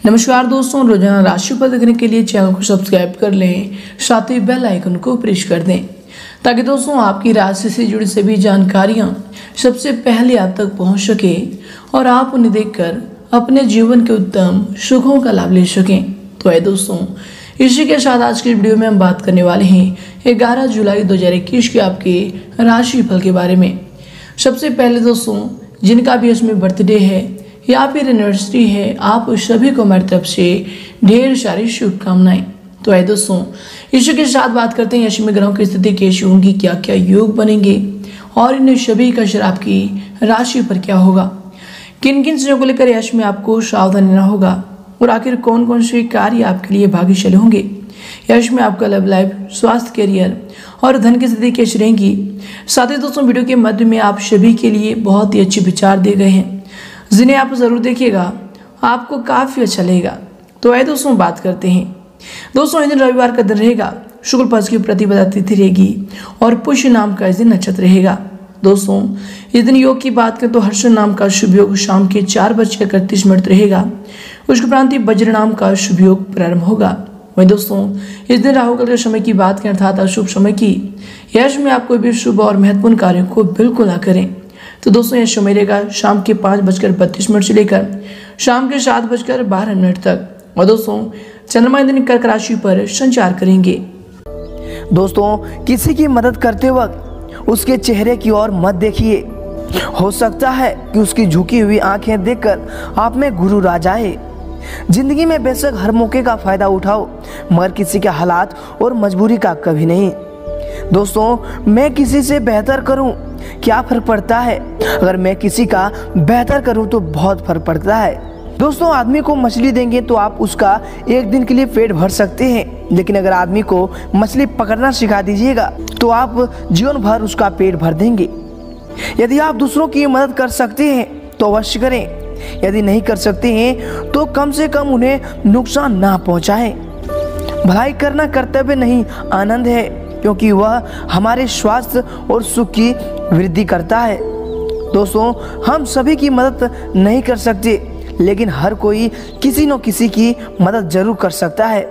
नमस्कार दोस्तों, रोजाना राशिफल देखने के लिए चैनल को सब्सक्राइब कर लें, साथ ही बेल आइकन को प्रेस कर दें ताकि दोस्तों आपकी राशि से जुड़ी सभी जानकारियां सबसे पहले आप तक पहुंच सके और आप उन्हें देखकर अपने जीवन के उत्तम सुखों का लाभ ले सकें। तो है दोस्तों, इसी के साथ आज की वीडियो में हम बात करने वाले हैं 11 जुलाई 2021 के आपके राशिफल के बारे में। सबसे पहले दोस्तों, जिनका भी इसमें बर्थडे है या फिर एनिवर्सरी है, आप सभी को मेरी तरफ से ढेर सारी शुभकामनाएं। तो है दोस्तों, इसी के साथ बात करते हैं यश में ग्रहों की स्थिति कैसी होंगी, क्या क्या योग बनेंगे और इन सभी का असर आपकी राशि पर क्या होगा, किन किन चीज़ों को लेकर यश में आपको सावधान रहना होगा और आखिर कौन कौन से कार्य आपके लिए भाग्यशाली होंगे। यश में आपका लव लाइफ, स्वास्थ्य, करियर और धन की स्थिति कैसी रहेंगी। साथ ही दोस्तों, वीडियो के मध्य में आप सभी के लिए बहुत ही अच्छे विचार दिए गए हैं जिन्हें आप ज़रूर देखिएगा, आपको काफ़ी अच्छा लगेगा। तो आइए दोस्तों बात करते हैं। दोस्तों, इस दिन रविवार का दिन रहेगा, शुक्ल पक्ष की प्रतिपदा तिथि रहेगी और पुष्य नाम का इस दिन नक्षत्र रहेगा। दोस्तों, इस दिन योग की बात करें तो हर्ष नाम का शुभ योग शाम के 4:31 रहेगा। उसके उपरांत वज्र नाम का शुभ योग प्रारंभ होगा। वहीं दोस्तों, इस दिन राहु काल के समय की बात करें अर्थात अशुभ समय की, यश में आप कोई भी शुभ और महत्वपूर्ण कार्यों को बिल्कुल ना करें। तो दोस्तों, यह समय रहेगा शाम के 5:32 से लेकर शाम के 7:12 तक। और दोस्तों, चंद्रमा इन दिन कर्क राशि पर संचार करेंगे। दोस्तों, किसी की मदद करते वक्त उसके चेहरे की ओर मत देखिए। हो सकता है कि उसकी झुकी हुई आंखें देखकर आप में गुरूर आ जाए। जिंदगी में बेशक हर मौके का फायदा उठाओ, मगर किसी के हालात और मजबूरी का कभी नहीं। दोस्तों, मैं किसी से बेहतर करूं, क्या फर्क पड़ता है? अगर मैं किसी का बेहतर करूं तो बहुत फर्क पड़ता है। दोस्तों, आदमी को मछली देंगे तो आप उसका एक दिन के लिए पेट भर सकते हैं, लेकिन अगर आदमी को मछली पकड़ना सिखा दीजिएगा तो आप जीवन भर उसका पेट भर देंगे। यदि आप दूसरों की मदद कर सकते हैं तो अवश्य करें, यदि नहीं कर सकते हैं तो कम से कम उन्हें नुकसान ना पहुंचाएं। भलाई करना कर्तव्य नहीं, आनंद है, क्योंकि वह हमारे स्वास्थ्य और सुख की वृद्धि करता है। दोस्तों, हम सभी की मदद नहीं कर सकते, लेकिन हर कोई किसी न किसी की मदद जरूर कर सकता है।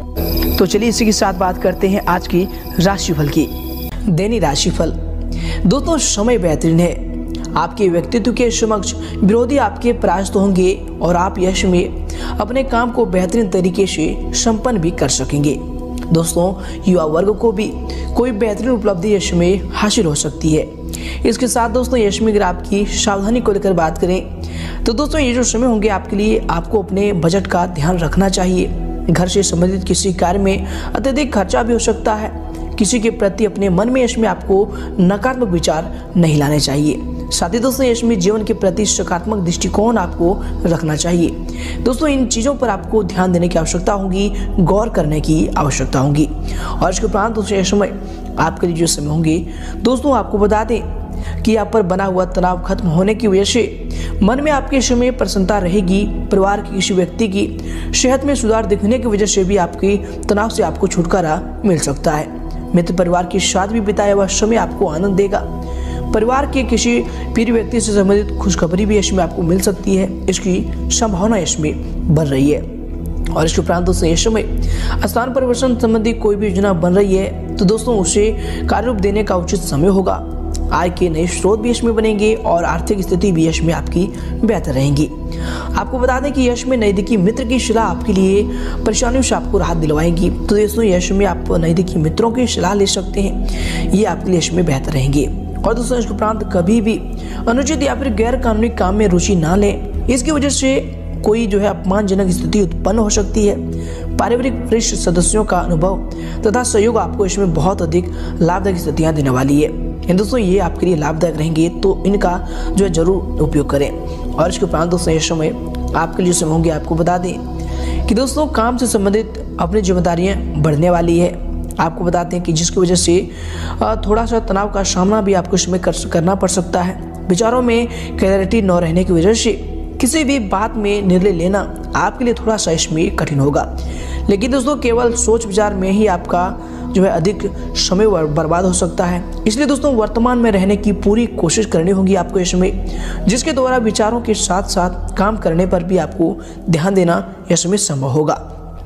तो चलिए इसी के साथ बात करते हैं आज की राशिफल की। दैनिक राशिफल। दोस्तों, समय बेहतरीन है, आपके व्यक्तित्व के समक्ष विरोधी आपके परास्त होंगे और आप यश में अपने काम को बेहतरीन तरीके से संपन्न भी कर सकेंगे। दोस्तों, युवा वर्ग को भी कोई बेहतरीन उपलब्धि यश में हासिल हो सकती है। इसके साथ दोस्तों, यश में अगर आपकी सावधानी को लेकर बात करें तो दोस्तों, ये जो समय होंगे आपके लिए, आपको अपने बजट का ध्यान रखना चाहिए। घर से संबंधित किसी कार्य में अत्यधिक खर्चा भी हो सकता है। किसी के प्रति अपने मन में यश में आपको नकारात्मक विचार नहीं लाने चाहिए। साथ ही दोस्तों, यश में जीवन के प्रति सकारात्मक दृष्टिकोण आपको रखना चाहिए। दोस्तों, इन चीज़ों पर आपको ध्यान देने की आवश्यकता होगी, गौर करने की आवश्यकता होगी। और इसके उपरांत दोस्तों, यह समय आपके लिए जो समय होंगे, दोस्तों आपको बता दें कि आप पर बना हुआ तनाव खत्म होने की वजह से मन में आपके समय प्रसन्नता रहेगी। परिवार के किसी व्यक्ति की सेहत में सुधार दिखने की वजह से भी आपकी तनाव से आपको छुटकारा मिल सकता है। मित्र परिवार के साथ भी बिताया हुआ समय आपको आनंद देगा। परिवार के किसी प्रिय व्यक्ति से संबंधित खुशखबरी भी यश में आपको मिल सकती है, इसकी संभावना यश में बन रही है। और इसके उपरांत दोस्तों, यश में स्थान परिवर्तन संबंधी कोई भी योजना बन रही है तो दोस्तों उसे कार्य रूप देने का उचित समय होगा। आय के नए स्रोत भी यश में बनेंगे और आर्थिक स्थिति भी यश में आपकी बेहतर रहेंगी। आपको बता दें कि यश में नजदीकी मित्र की सलाह आपके लिए परेशानियों से आपको राहत दिलवाएंगी। तो दोस्तों, यश में आप नजदीकी मित्रों की सलाह ले सकते हैं, ये आपके लिए यश में बेहतर रहेंगे। और दोस्तों, इसके उपरांत कभी भी अनुचित या फिर गैर कानूनी काम में रुचि ना लें, इसकी वजह से कोई जो है अपमानजनक स्थिति उत्पन्न हो सकती है। पारिवारिक वरिष्ठ सदस्यों का अनुभव तथा सहयोग आपको इसमें बहुत अधिक लाभदायक स्थितियां देने वाली है। दोस्तों, ये आपके लिए लाभदायक रहेंगे, तो इनका जो है जरूर उपयोग करें। और इसके उपरांत दोस्तों, ये समय आपके लिए समय होंगे, आपको बता दें कि दोस्तों काम से संबंधित अपनी जिम्मेदारियां बढ़ने वाली है। आपको बताते हैं कि जिसकी वजह से थोड़ा सा तनाव का सामना भी आपको इसमें करना पड़ सकता है। विचारों में क्लैरिटी न रहने की वजह से किसी भी बात में निर्णय लेना आपके लिए थोड़ा सा इसमें कठिन होगा, लेकिन दोस्तों केवल सोच विचार में ही आपका जो है अधिक समय बर्बाद हो सकता है। इसलिए दोस्तों वर्तमान में रहने की पूरी कोशिश करनी होगी आपको इस समय, जिसके द्वारा विचारों के साथ साथ काम करने पर भी आपको ध्यान देना यह समय संभव होगा।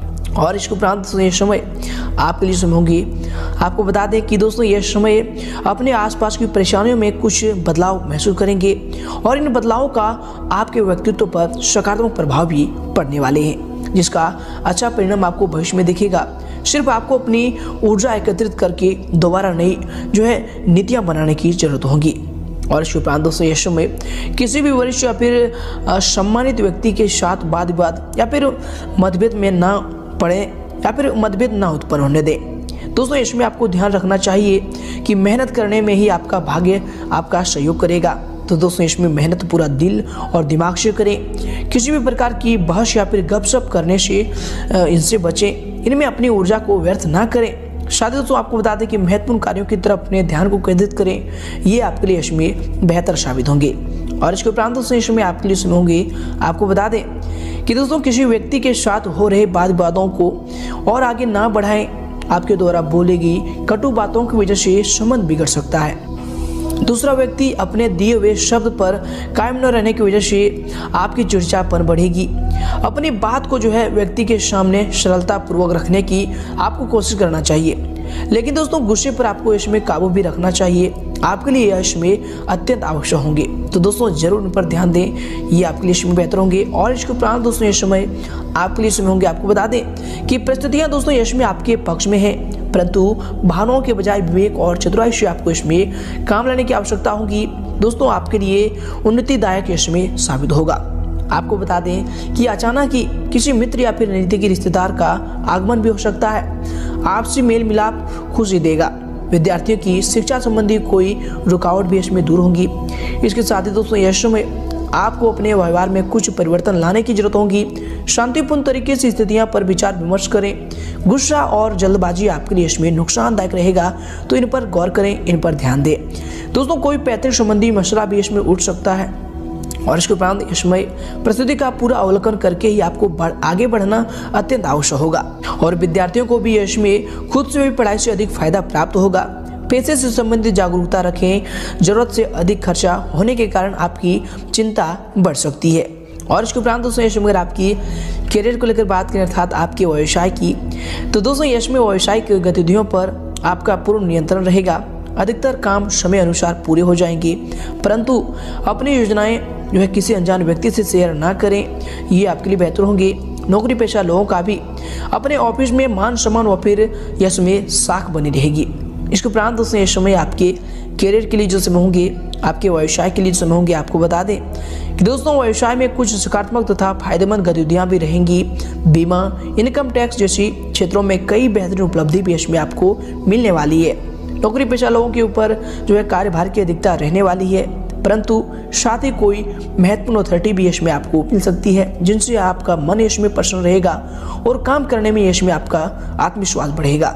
और इसके उपरांत ये समय आपके लिए समय होगी। आपको बता दें कि दोस्तों यह समय अपने आसपास की परेशानियों में कुछ बदलाव महसूस करेंगे और इन बदलावों का आपके व्यक्तित्व पर सकारात्मक प्रभाव भी पड़ने वाले हैं, जिसका अच्छा परिणाम आपको भविष्य में दिखेगा। सिर्फ आपको अपनी ऊर्जा एकत्रित करके दोबारा नई जो है नीतियाँ बनाने की जरूरत होगी। और इसके उपरांत दोस्तों यह समय किसी भी वरिष्ठ या फिर सम्मानित व्यक्ति के साथ वाद विवाद या फिर मतभेद में ना पड़े या फिर मतभेद ना उत्पन्न होने दें। दोस्तों इसमें आपको ध्यान रखना चाहिए कि मेहनत करने में ही आपका भाग्य आपका सहयोग करेगा। तो दोस्तों इसमें मेहनत पूरा दिल और दिमाग से करें। किसी भी प्रकार की बहस या फिर गपशप करने से इनसे बचें। इनमें अपनी ऊर्जा को व्यर्थ ना करें। साथ ही दोस्तों आपको बता दें कि महत्वपूर्ण कार्यों की तरफ अपने ध्यान को केंद्रित करें। ये आपके लिए इसमें बेहतर साबित होंगे। और इसके उपरांत दोस्तों इसमें आपके लिए सुने होंगे। आपको बता दें कि दोस्तों किसी व्यक्ति के साथ हो रहे वाद विवादों को और आगे ना बढ़ाएं। आपके द्वारा बोलेगी कटु बातों की वजह से संबंध बिगड़ सकता है। दूसरा व्यक्ति अपने दिए हुए शब्द पर कायम न रहने की वजह से आपकी चिड़चिड़ापन बढ़ेगी। अपनी बात को जो है व्यक्ति के सामने सरलता पूर्वक रखने की आपको कोशिश करना चाहिए, लेकिन दोस्तों गुस्से पर आपको इसमें काबू भी रखना चाहिए। आपके लिए यह इसमें अत्यंत आवश्यक होंगे। तो दोस्तों जरूर इन पर ध्यान दें, ये आपके लिए इसमें बेहतर होंगे। और इसके उपरांत दोस्तों ये समय आपके लिए समय होंगे। आपको बता दें कि परिस्थितियां दोस्तों इसमें आपके पक्ष में है, परंतु भावनाओं के बजाय विवेक और चतुराई से आपको इसमें काम लेने की आवश्यकता होगी। दोस्तों आपके लिए उन्नतिदायक इसमें साबित होगा। आपको बता दें कि अचानक ही किसी मित्र या फिर नजदीकी रिश्तेदार का आगमन भी हो सकता है। आपसी मेल मिलाप खुशी देगा। विद्यार्थियों की शिक्षा संबंधी कोई रुकावट भी इसमें दूर होगी। इसके साथ ही दोस्तों यह समय आपको अपने व्यवहार में कुछ परिवर्तन लाने की जरूरत होगी। शांतिपूर्ण तरीके से स्थितियां पर विचार विमर्श करें। गुस्सा और जल्दबाजी आपके लिए इसमें नुकसानदायक रहेगा, तो इन पर गौर करें, इन पर ध्यान दें। दोस्तों कोई पैतृक संबंधी मसला भी इसमें उठ सकता है। और इसके उपरांत इसमें परिस्थिति का पूरा अवलोकन करके ही आपको आगे बढ़ना अत्यंत आवश्यक होगा। और विद्यार्थियों को भी इसमें खुद से भी पढ़ाई से अधिक फायदा प्राप्त होगा। पैसे से संबंधित जागरूकता रखें। जरूरत से अधिक खर्चा होने के कारण आपकी चिंता बढ़ सकती है। और इसके उपरांत दोस्तों यश में आपकी करियर को लेकर बात करें, अर्थात आपके व्यवसाय की, तो दोस्तों यश में व्यावसायिक गतिविधियों पर आपका पूर्ण नियंत्रण रहेगा। अधिकतर काम समय अनुसार पूरे हो जाएंगे, परंतु अपनी योजनाएं जो है किसी अनजान व्यक्ति से शेयर ना करें, ये आपके लिए बेहतर होंगे। नौकरी पेशा लोगों का भी अपने ऑफिस में मान सम्मान व फिर यश में साख बनी रहेगी। इसके उपरांत दोस्तों ये समय आपके करियर के लिए जो समय होंगे, आपके व्यवसाय के लिए समय होंगे। आपको बता दें कि दोस्तों व्यवसाय में कुछ सकारात्मक तथा फायदेमंद गतिविधियां भी रहेंगी। बीमा, इनकम टैक्स जैसी क्षेत्रों में कई बेहतरीन उपलब्धि भी इसमें आपको मिलने वाली है। नौकरी पेशा लोगों के ऊपर जो है कार्यभार की अधिकता रहने वाली है, परंतु साथ ही कोई महत्वपूर्ण अथॉरिटी भी इसमें आपको मिल सकती है, जिनसे आपका मन इसमें प्रसन्न रहेगा और काम करने में इसमें आपका आत्मविश्वास बढ़ेगा।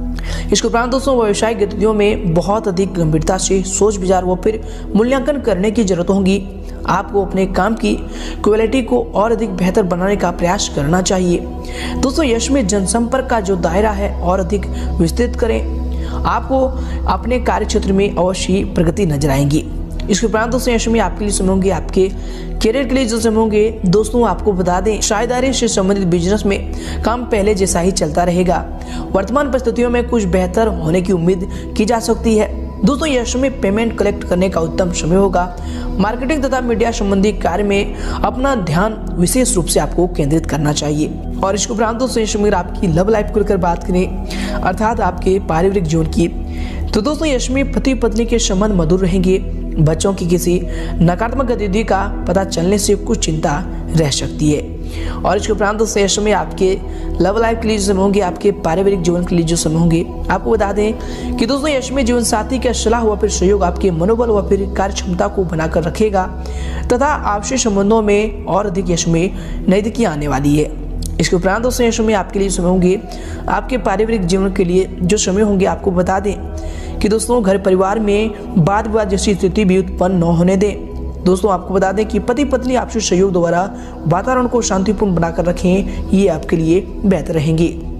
इसके उपरांत दोस्तों व्यावसायिक गतिविधियों में बहुत अधिक गंभीरता से सोच विचार व फिर मूल्यांकन करने की जरूरत होगी। आपको अपने काम की क्वालिटी को और अधिक बेहतर बनाने का प्रयास करना चाहिए। दोस्तों यश में जनसंपर्क का जो दायरा है और अधिक विस्तृत करें। आपको अपने कार्य क्षेत्र में अवश्य प्रगति नजर आएगी। इसके उपरांत दोस्तों यश में आपके लिए समय होंगे, आपके करियर के लिए जो समय होंगे। दोस्तों आपको बता दें साझेदारी से संबंधित बिजनेस में काम पहले जैसा ही चलता रहेगा। वर्तमान परिस्थितियों में कुछ बेहतर होने की उम्मीद की जा सकती है। दोस्तों यह समय पेमेंट कलेक्ट करने का उत्तम समय होगा। मार्केटिंग तथा मीडिया संबंधी कार्य में अपना ध्यान विशेष रूप से आपको केंद्रित करना चाहिए। और इसके उपरांत दोस्तों यह समय आपकी लव लाइफ को लेकर बात करें, अर्थात आपके पारिवारिक जीवन की, तो दोस्तों यह समय पति पत्नी के संबंध मधुर रहेंगे। बच्चों की किसी नकारात्मक गतिविधि का पता चलने से कुछ चिंता रह सकती है। और इसके उपरांत दोस्तों यह समय आपके लव लाइफ के लिए जो समय होंगे, आपके पारिवारिक जीवन के लिए जो समय होंगे। आपको बता दें कि दोस्तों यह समय जीवन साथी का सलाह व फिर सहयोग आपके मनोबल व फिर कार्य क्षमता को बनाकर रखेगा तथा आपसी संबंधों में और अधिक यश में नजदीकी आने वाली है। इसके उपरांत दोस्तों यह समय आपके लिए समय होंगे, आपके पारिवारिक जीवन के लिए जो समय होंगे। आपको बता दें कि दोस्तों घर परिवार में वाद विवाद जैसी स्थिति भी उत्पन्न न होने दें। दोस्तों आपको बता दें कि पति पत्नी आपसी सहयोग द्वारा वातावरण को शांतिपूर्ण बनाकर रखें, ये आपके लिए बेहतर रहेंगी।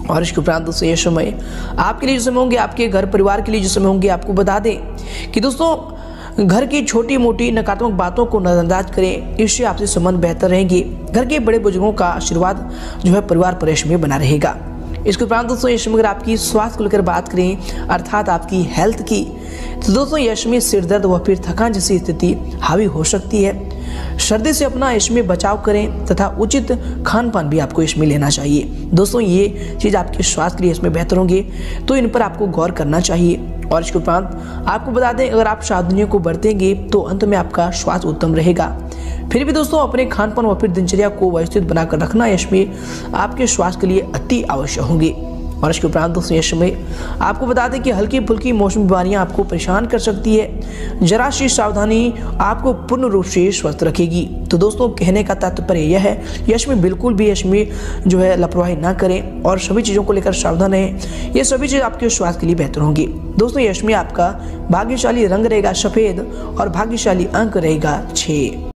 और इसके उपरांत दोस्तों ये समय आपके लिए जो समय होंगे, आपके घर परिवार के लिए जो समय होंगे, आपको बता दें कि दोस्तों घर की छोटी मोटी नकारात्मक बातों को नजरअंदाज करें, इससे आपसे संबंध बेहतर रहेंगे। घर के बड़े बुजुर्गों का आशीर्वाद जो है परिवार परिवेश में बना रहेगा। इसके उपरांत दोस्तों ये समय अगर आपकी स्वास्थ्य को लेकर बात करें, अर्थात आपकी हेल्थ की, तो दोस्तों यश में सिर दर्द व फिर थकान जैसी स्थिति हावी हो सकती है। सर्दी से अपना इसमें बचाव करें तथा उचित खान पान भी आपको इसमें लेना चाहिए। दोस्तों ये चीज़ आपके स्वास्थ्य के लिए इसमें बेहतर होंगे, तो इन पर आपको गौर करना चाहिए। और इसके उपरांत आपको बता दें अगर आप सावधानियों को बरतेंगे तो अंत में आपका स्वास्थ्य उत्तम रहेगा। फिर भी दोस्तों अपने खान पान व फिर दिनचर्या को व्यवस्थित बनाकर रखना इसमें आपके स्वास्थ्य के लिए अति आवश्यक होंगे। और इसके उपरांत दोस्तों ये समय आपको बता दें कि हल्की फुल्की मौसमी बीमारियां आपको परेशान कर सकती है। जरा सी सावधानी आपको पूर्ण रूप से स्वस्थ रखेगी। तो दोस्तों कहने का तात्पर्य यह है, यश में बिल्कुल भी यश में जो है लापरवाही ना करें और सभी चीज़ों को लेकर सावधान रहें। ये सभी चीज़ आपके स्वास्थ्य के लिए बेहतर होंगी। दोस्तों यश में आपका भाग्यशाली रंग रहेगा सफ़ेद और भाग्यशाली अंक रहेगा 6।